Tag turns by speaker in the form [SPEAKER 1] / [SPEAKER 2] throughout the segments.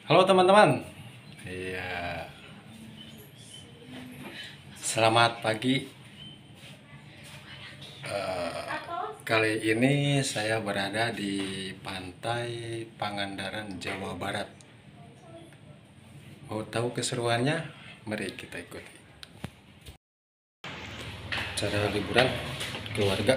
[SPEAKER 1] Halo teman-teman. Iya, selamat pagi. Kali ini saya berada di Pantai Pangandaran, Jawa Barat. Mau tahu keseruannya? Mari kita ikuti. Cara liburan keluarga.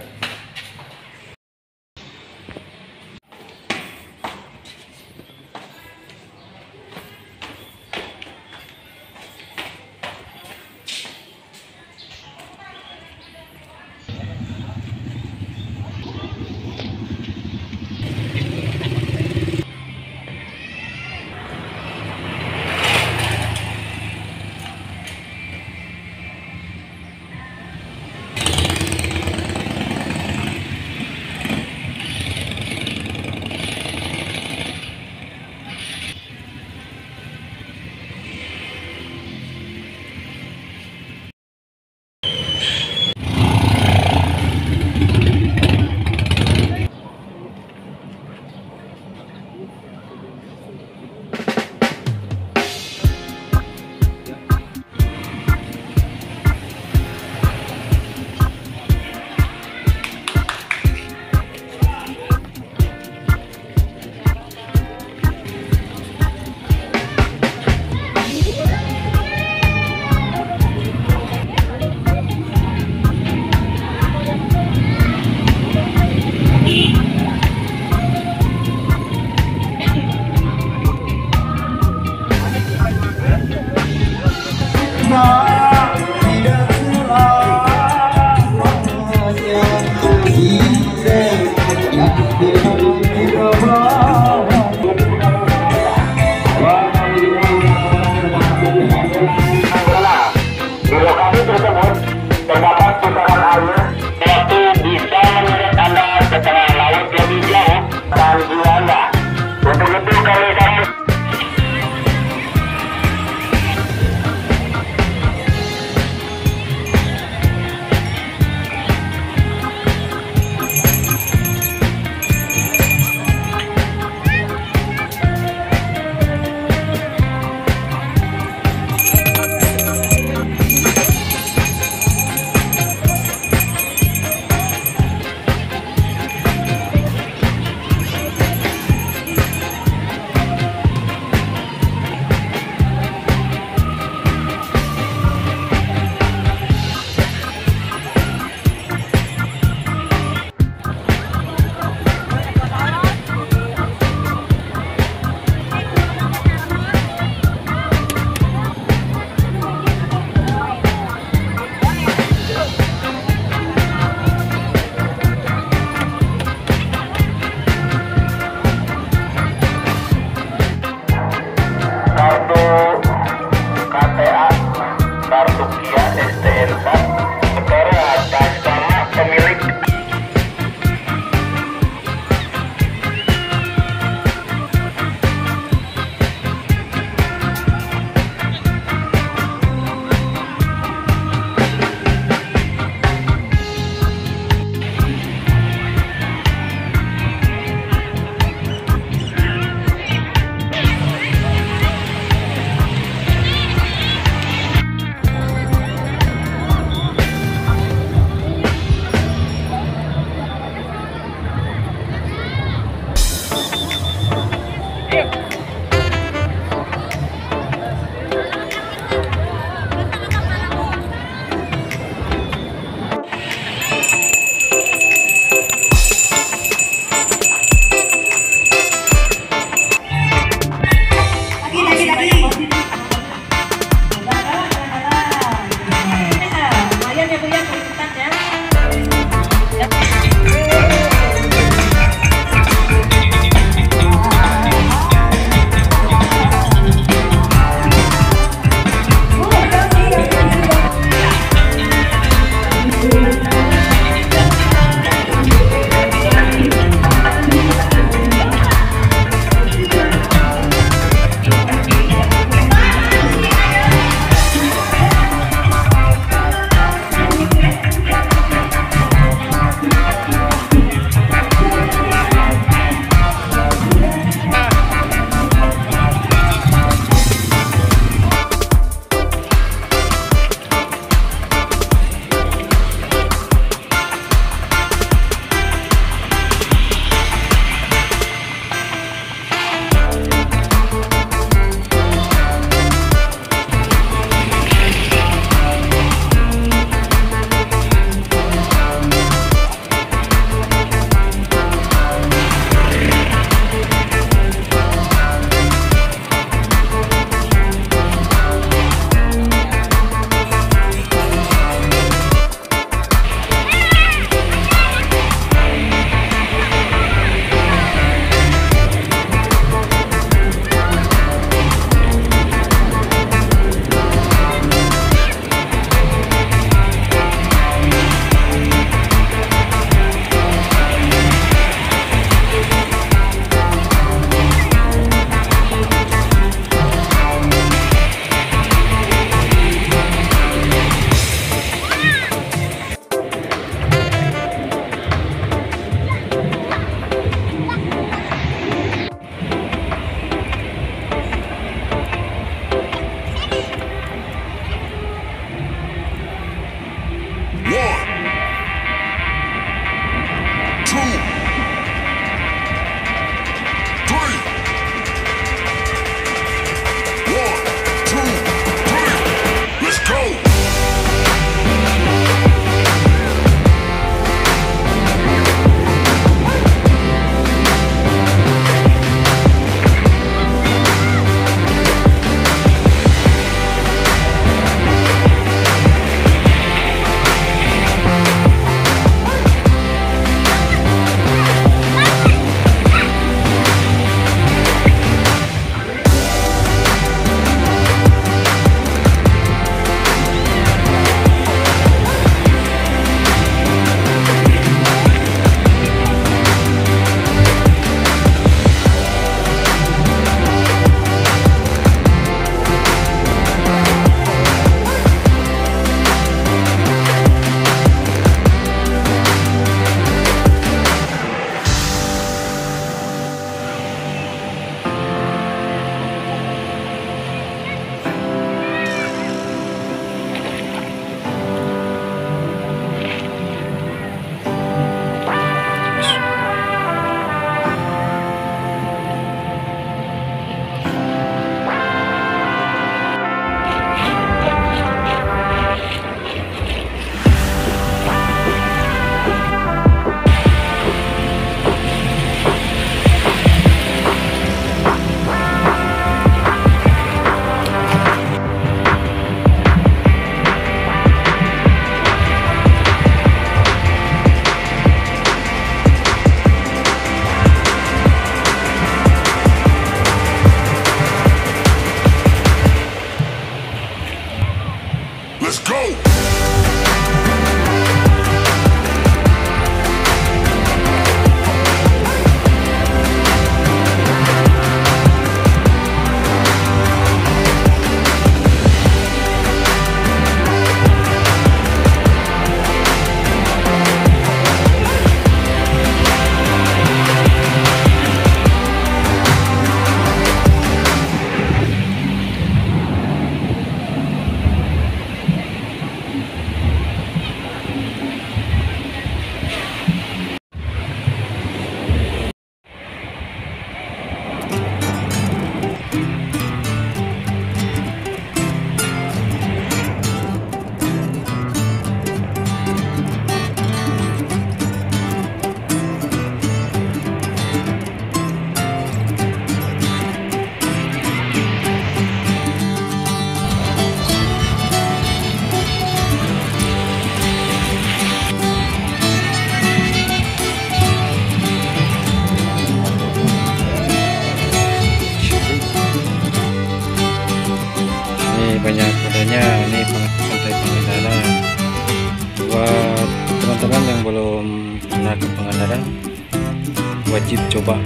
[SPEAKER 1] banyak kudanya. Ini Pantai Pangandaran. Buat teman-teman yang belum pernah ke Pangandaran, wajib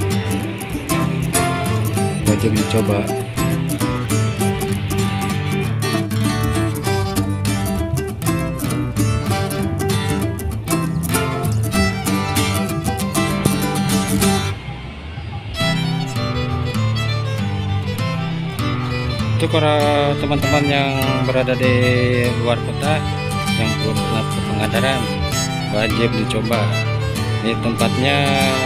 [SPEAKER 1] dicoba. Untuk para teman-teman yang berada di luar kota yang belum pernah ke Pangandaran, wajib dicoba. Ini tempatnya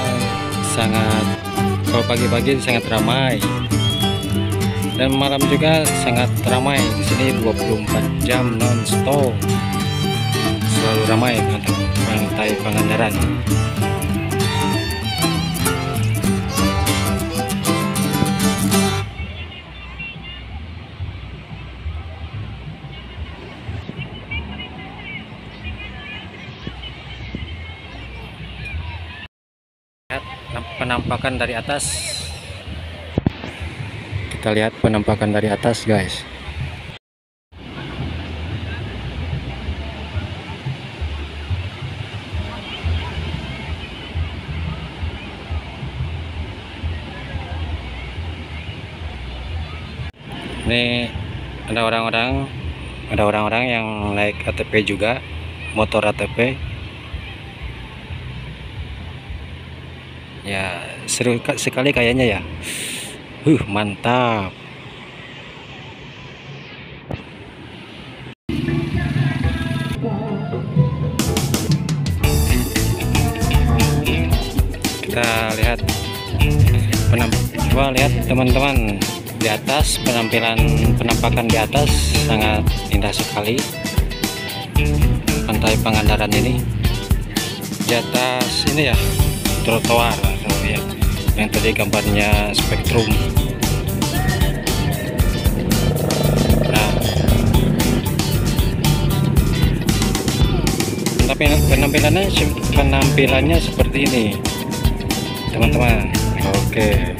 [SPEAKER 1] kalau pagi-pagi sangat ramai, dan malam juga sangat ramai. Di sini 24 jam non-stop, selalu ramai Pantai Pangandaran. Penampakan dari atas. Kita lihat penampakan dari atas, guys. Ini ada orang-orang yang naik ATV juga, motor ATV. Ya, seru sekali kayaknya ya. Mantap. Kita lihat lihat teman-teman di atas, penampakan di atas sangat indah sekali. Pantai Pangandaran ini di atas ini ya, trotoar atau ya, yang tadi gambarnya spektrum. Nah, penampilannya seperti ini, teman-teman. Oke.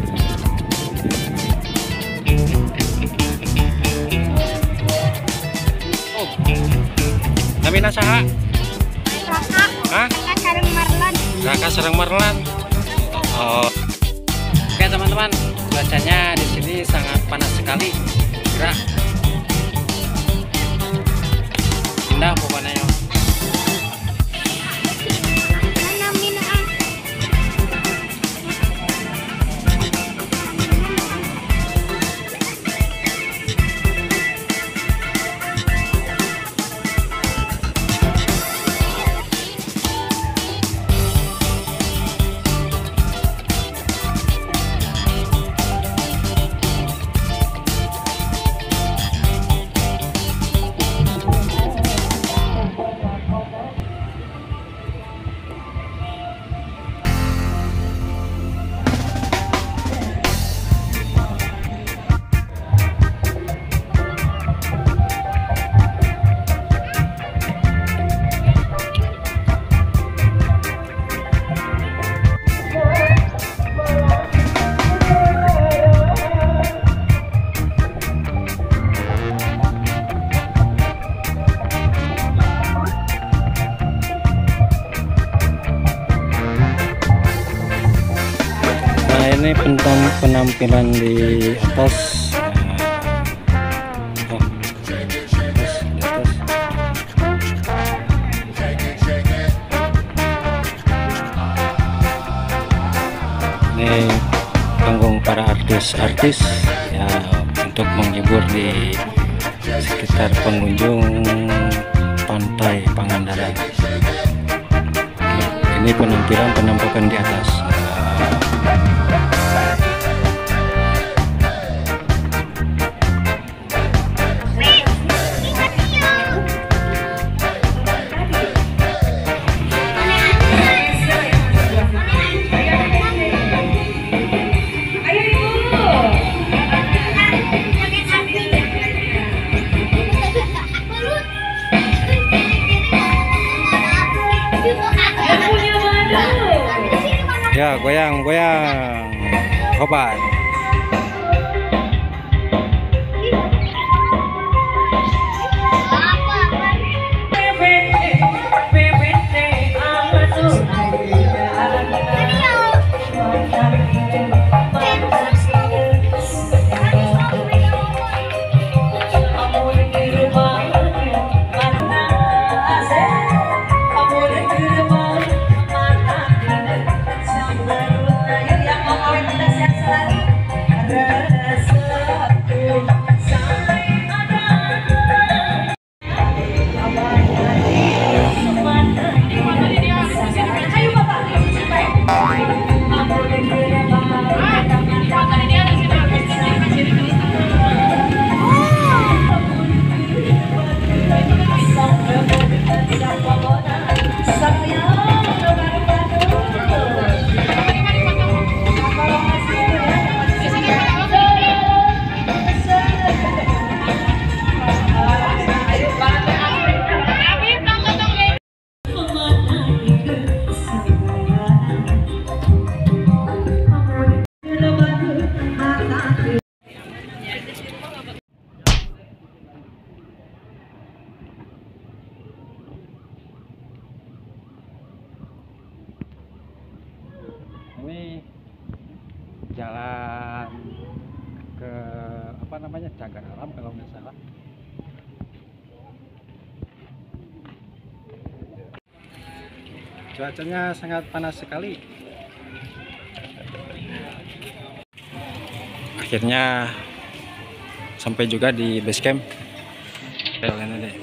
[SPEAKER 1] Namina saha? Hah? Raka Sarang Marlan. Oke teman-teman, cuacanya di sini sangat panas sekali. Gerah. Indah pokoknya. Ini penampilan di atas. Ini panggung para artis ya, untuk menghibur di sekitar pengunjung Pantai Pangandaran. Ini penampakan di atas. Ya, goyang, hebat. ke apa namanya, cagar alam kalau nggak salah. Cuacanya sangat panas sekali. Akhirnya sampai juga di base camp. Kalian deh.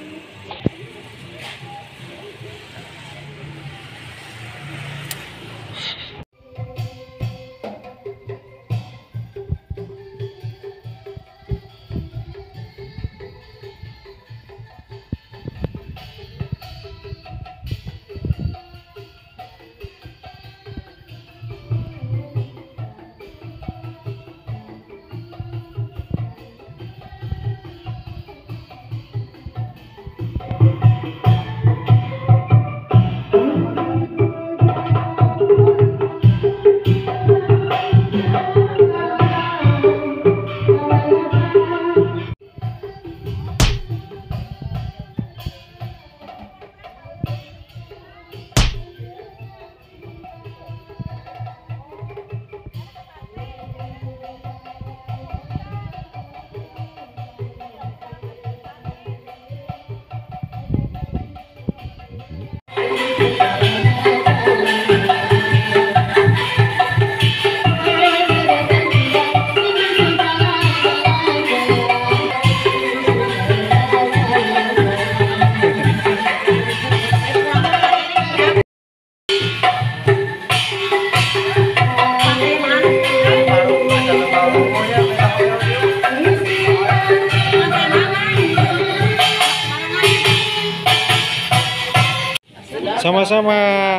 [SPEAKER 1] Sama-sama.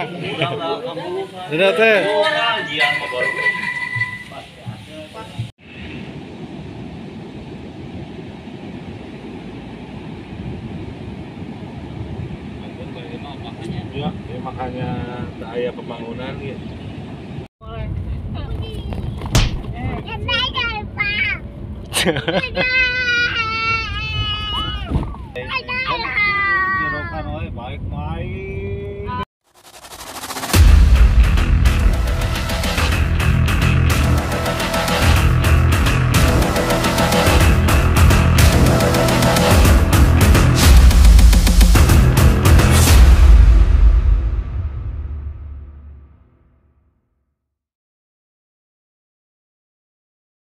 [SPEAKER 1] Sudah teh.
[SPEAKER 2] Ya, makanya daya pembangunan gitu. Baik-baik.